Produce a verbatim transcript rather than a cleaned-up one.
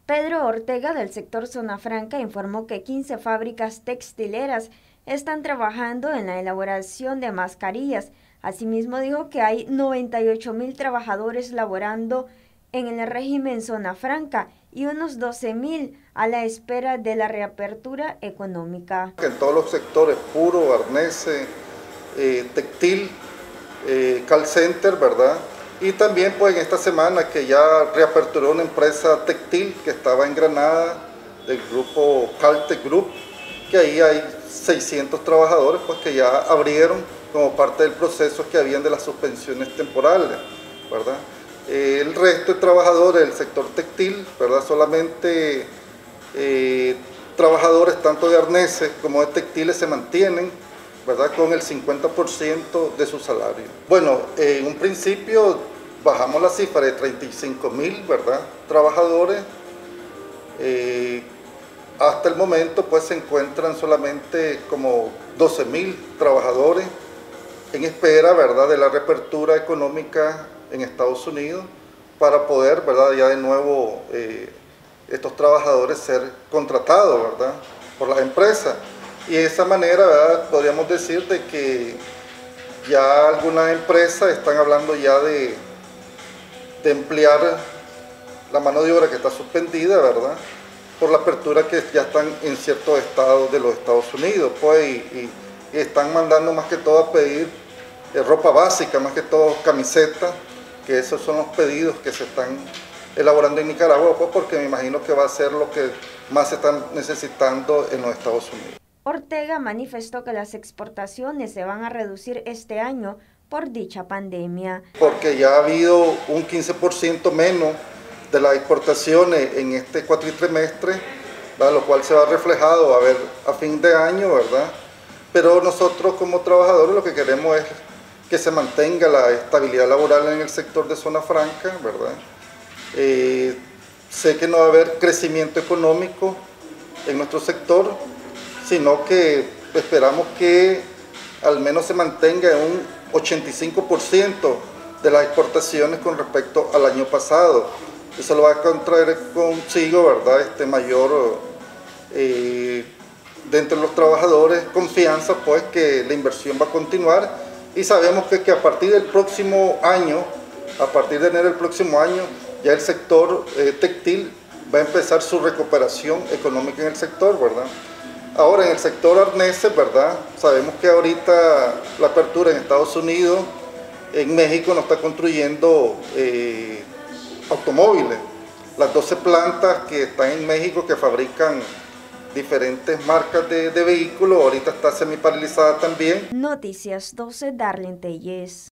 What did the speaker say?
Pedro Ortega, del sector Zona Franca, informó que quince fábricas textileras están trabajando en la elaboración de mascarillas. Asimismo, dijo que hay noventa y ocho mil trabajadores laborando en el régimen Zona Franca y unos doce mil a la espera de la reapertura económica. En todos los sectores, puro, arneses, eh, textil, eh, call center, ¿verdad? Y también pues en esta semana que ya reaperturó una empresa textil que estaba en Granada, del grupo Caltech Group, que ahí hay seiscientos trabajadores pues que ya abrieron como parte del proceso que habían de las suspensiones temporales, ¿verdad? Eh, el resto de trabajadores del sector textil, ¿verdad? Solamente eh, trabajadores tanto de arneses como de textiles se mantienen, ¿verdad? Con el cincuenta por ciento de su salario. Bueno, en un principio bajamos la cifra de treinta y cinco mil, ¿verdad? Trabajadores. Eh, hasta el momento pues se encuentran solamente como doce mil trabajadores en espera, ¿verdad?, de la reapertura económica en Estados Unidos para poder, ¿verdad?, ya de nuevo eh, estos trabajadores ser contratados, ¿verdad?, por las empresas. Y de esa manera, ¿verdad?, podríamos decir de que ya algunas empresas están hablando ya de, de emplear la mano de obra que está suspendida, ¿verdad?, por la apertura que ya están en ciertos estados de los Estados Unidos, pues, y, y, y están mandando más que todo a pedir eh, ropa básica, más que todo camisetas, que esos son los pedidos que se están elaborando en Nicaragua, pues, porque me imagino que va a ser lo que más se están necesitando en los Estados Unidos. Ortega manifestó que las exportaciones se van a reducir este año por dicha pandemia. Porque ya ha habido un quince por ciento menos de las exportaciones en este cuatrimestre, ¿verdad?, lo cual se va reflejado a ver a fin de año, ¿verdad? Pero nosotros como trabajadores lo que queremos es que se mantenga la estabilidad laboral en el sector de Zona Franca, ¿verdad? Eh, sé que no va a haber crecimiento económico en nuestro sector, sino que esperamos que al menos se mantenga en un ochenta y cinco por ciento de las exportaciones con respecto al año pasado. Eso lo va a contraer consigo, ¿verdad?, este mayor, eh, de entre los trabajadores, confianza, pues, que la inversión va a continuar, y sabemos que, que a partir del próximo año, a partir de enero del próximo año, ya el sector eh, textil va a empezar su recuperación económica en el sector, ¿verdad? Ahora, en el sector arneses, ¿verdad?, sabemos que ahorita la apertura en Estados Unidos, en México nos está construyendo eh, automóviles. Las doce plantas que están en México que fabrican diferentes marcas de, de vehículos, ahorita está semiparalizada también. Noticias doce, Darlene Telles.